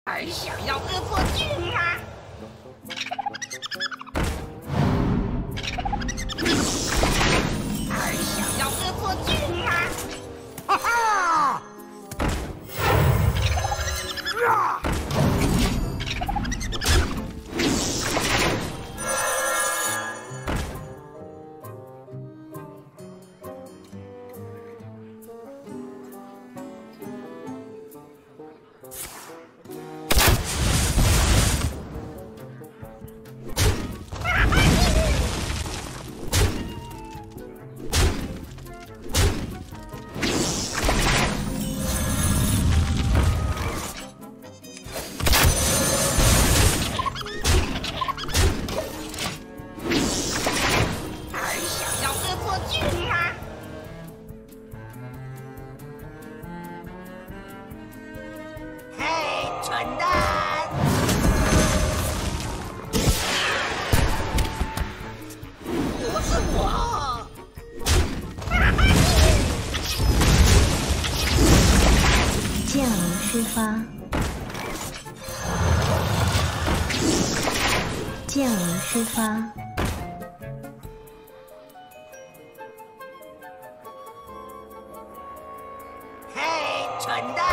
还想要恶作剧吗？还想要恶作剧吗？哈哈！啊！ 剑无虚发，剑无虚发， 嘿，蠢蛋！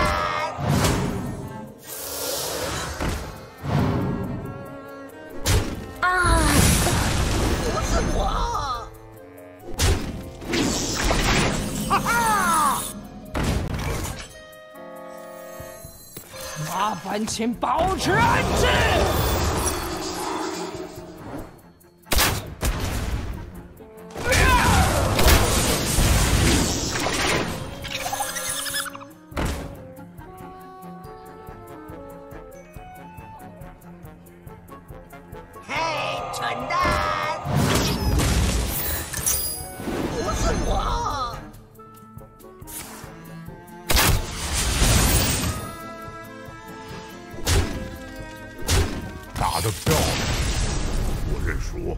啊！ 不是我！哈哈！ 麻烦请保持安静。嘿，蠢蛋！不是我。 打得漂亮，我认输。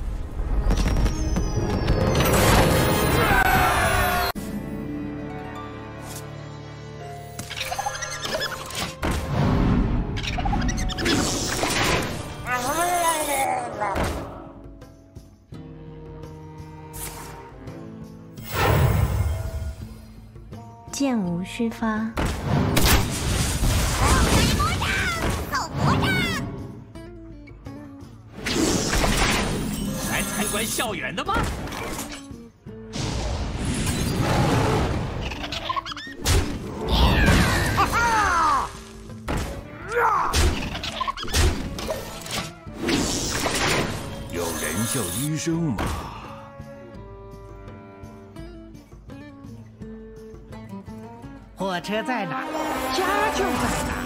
剑无虚发。 参观校园的吗？ 哈哈！ 有人叫医生吗？ 火车在哪，家就在哪。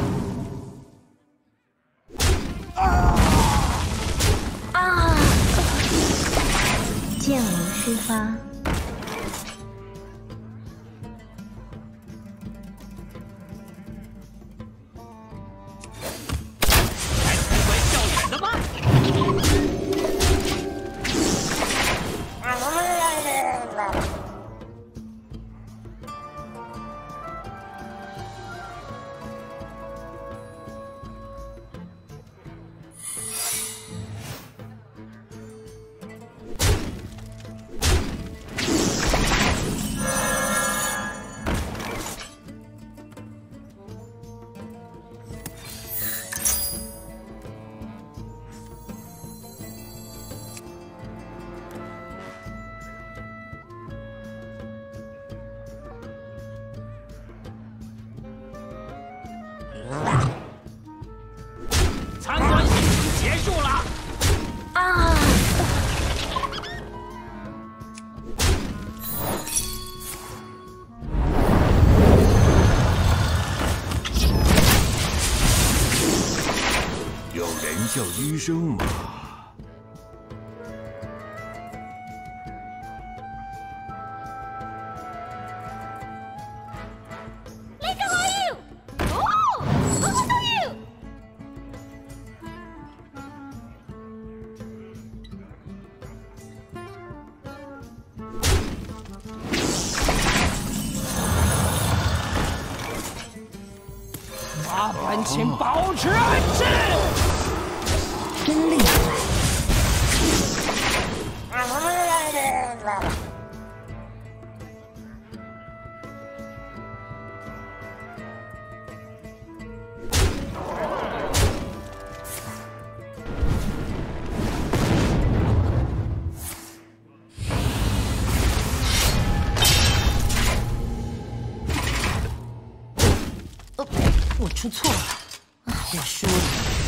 剑无虚发， 来参观校园的吗？参观行程结束了。 啊！ 有人叫医生吗？ 麻烦赶紧保持安静！ 真厉害！ 我出错了，我输了。